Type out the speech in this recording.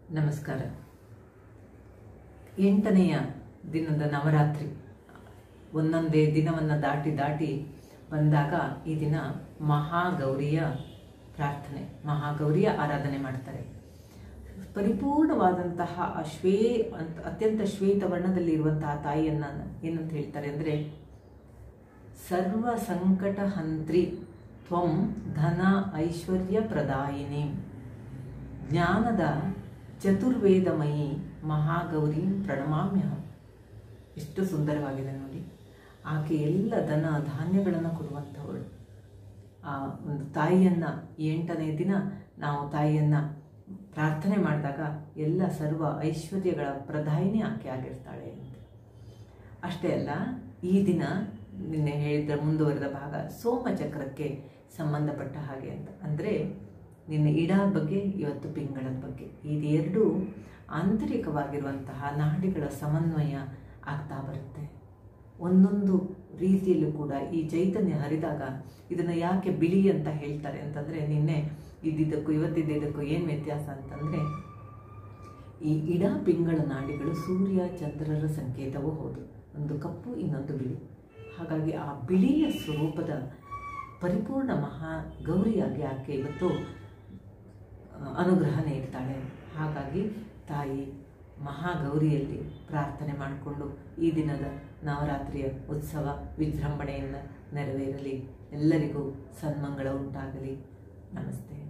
ನಮಸ್ಕಾರ. 8ನೆಯ ದಿನದ ನವರಾತ್ರಿ ಒಂದೊಂದೇ ದಿನವನ್ನು ದಾಟಿ ಬಂದಾಗ ಈ ದಿನ ಮಹಾಗೌರಿಯ ಪ್ರಾರ್ಥನೆ, ಮಹಾಗೌರಿಯ ಆರಾಧನೆ ಮಾಡ್ತಾರೆ. ಪರಿಪೂರ್ಣವಾದಂತಹ ಅತ್ಯಂತ ಶ್ವೇತ ವರ್ಣದಲ್ಲಿರುವಂತಹ ತಾಯಿಯನ್ನು ಏನಂತ ಹೇಳ್ತಾರೆ ಅಂದರೆ, ಸರ್ವ ಸಂಕಟ ಹಂತ್ರಿ ತ್ವಂ ಧನ ಐಶ್ವರ್ಯ ಪ್ರದಾಯಿನಿ ಜ್ಞಾನದ ಚತುರ್ವೇದಮಯಿ ಮಹಾಗೌರಿ ಪ್ರಣಮಾಮ್ಯಹಂ. ಎಷ್ಟು ಸುಂದರವಾಗಿದೆ ನೋಡಿ. ಆಕೆ ಎಲ್ಲ ಧನ ಧಾನ್ಯಗಳನ್ನು ಕೊಡುವಂಥವಳು. ಆ ಒಂದು ತಾಯಿಯನ್ನು 8ನೇ ದಿನ ನಾವು ತಾಯಿಯನ್ನು ಪ್ರಾರ್ಥನೆ ಮಾಡಿದಾಗ ಎಲ್ಲ ಸರ್ವ ಐಶ್ವರ್ಯಗಳ ಪ್ರದಾಯಿನಿ ಆಕೆ ಆಗಿರ್ತಾಳೆ ಅಂತ. ಅಷ್ಟೇ ಅಲ್ಲ, ಈ ದಿನ ನಿನ್ನೆ ಹೇಳಿದ ಮುಂದುವರೆದ ಭಾಗ ಸೋಮಚಕ್ರಕ್ಕೆ ಸಂಬಂಧಪಟ್ಟ ಹಾಗೆ ಅಂತ. ಅಂದರೆ ನಿನ್ನೆ ಇಡಾದ ಬಗ್ಗೆ, ಇವತ್ತು ಪಿಂಗಳದ ಬಗ್ಗೆ. ಇದೆರಡೂ ಆಂತರಿಕವಾಗಿರುವಂತಹ ನಾಡಿಗಳ ಸಮನ್ವಯ ಆಗ್ತಾ ಬರುತ್ತೆ. ಒಂದೊಂದು ರೀತಿಯಲ್ಲೂ ಕೂಡ ಈ ಚೈತನ್ಯ ಹರಿದಾಗ ಇದನ್ನು ಯಾಕೆ ಬಿಳಿ ಅಂತ ಹೇಳ್ತಾರೆ ಅಂತಂದರೆ, ನಿನ್ನೆ ಇದ್ದಿದ್ದಕ್ಕೂ ಇವತ್ತಿದ್ದಕ್ಕೂ ಏನು ವ್ಯತ್ಯಾಸ ಅಂತಂದರೆ, ಈ ಇಡಾ ಪಿಂಗಳ ನಾಡಿಗಳು ಸೂರ್ಯ ಚಂದ್ರರ ಸಂಕೇತವೂ ಹೌದು. ಒಂದು ಕಪ್ಪು, ಇನ್ನೊಂದು ಬಿಳಿ. ಹಾಗಾಗಿ ಆ ಬಿಳಿಯ ಸ್ವರೂಪದ ಪರಿಪೂರ್ಣ ಮಹಾಗೌರಿಯಾಗಿ ಆಕೆ ಇವತ್ತು ಅನುಗ್ರಹ ನೀಡ್ತಾಳೆ. ಹಾಗಾಗಿ ತಾಯಿ ಮಹಾಗೌರಿಯಲ್ಲಿ ಪ್ರಾರ್ಥನೆ ಮಾಡಿಕೊಂಡು ಈ ದಿನದ ನವರಾತ್ರಿಯ ಉತ್ಸವ ವಿಜೃಂಭಣೆಯಿಂದ ನೆರವೇರಲಿ. ಎಲ್ಲರಿಗೂ ಸನ್ಮಂಗಳ ಉಂಟಾಗಲಿ. ನಮಸ್ತೆ.